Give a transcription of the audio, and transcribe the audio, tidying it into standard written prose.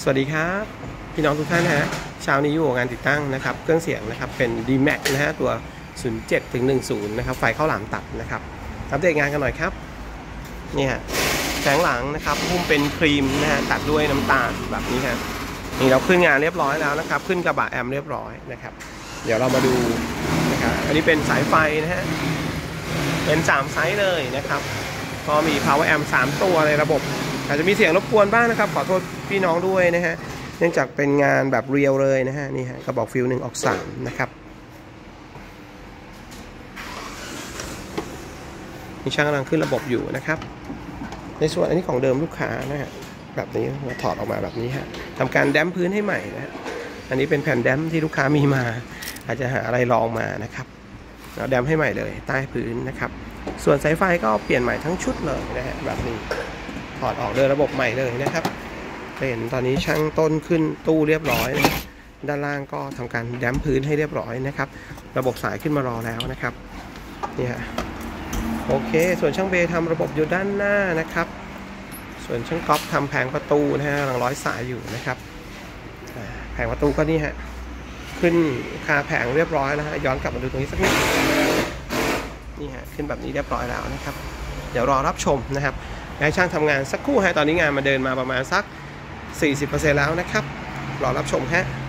สวัสดีครับพี่น้องทุกท่านฮะเช้านี้อยู่งานติดตั้งนะครับเครื่องเสียงนะครับเป็น D-Max นะฮะตัว 07 ถึง 10 นะครับไฟเข้าหลามตัดนะครับอัปเดตงานกันหน่อยครับนี่ฮะแสงหลังนะครับหุ้มเป็นครีมนะฮะตัดด้วยน้ำตาลแบบนี้ฮะนี่เราขึ้นงานเรียบร้อยแล้วนะครับขึ้นกระบะแอมเรียบร้อยนะครับเดี๋ยวเรามาดูนะครับอันนี้เป็นสายไฟนะฮะเป็น3ไซส์เลยนะครับก็มี power amp 3 ตัวในระบบอาจจะมีเสียงรบกวนบ้างนะครับขอโทษพี่น้องด้วยนะฮะเนื่องจากเป็นงานแบบเรียลเลยนะฮะนี่ฮะกระบอกฟิว1ออก3นะครับมีช่างกำลังขึ้นระบบอยู่นะครับในส่วนอันนี้ของเดิมลูกค้านะฮะแบบนี้เราถอดออกมาแบบนี้ฮะทำการแดมพื้นให้ใหม่นะฮะอันนี้เป็นแผ่นแดมที่ลูกค้ามีมาอาจจะหาอะไรรองมานะครับเราแดมให้ใหม่เลยใต้พื้นนะครับส่วนสายไฟก็เปลี่ยนใหม่ทั้งชุดเลยนะฮะแบบนี้ถอดออกเดินระบบใหม่เลยนะครับเห็นตอนนี้ช่างต้นขึ้นตู้เรียบร้อยนะด้านล่างก็ทำการแดมพื้นให้เรียบร้อยนะครับระบบสายขึ้นมารอแล้วนะครับนี่ฮะโอเคส่วนช่างเบย์ทำระบบอยู่ด้านหน้านะครับส่วนช่างก๊อฟทำแผงประตูนะฮะกำลังร้อยสายอยู่นะครับแผงประตูก็นี่ฮะขึ้นคาแผงเรียบร้อยแล้วฮะย้อนกลับมาดูตรงนี้สักนิดนี่ฮะขึ้นแบบนี้เรียบร้อยแล้วนะครับเดี๋ยวรอรับชมนะครับให้ช่างทำงานสักครู่ฮะตอนนี้งานมาเดินมาประมาณสัก 40% แล้วนะครับรอรับชมฮะ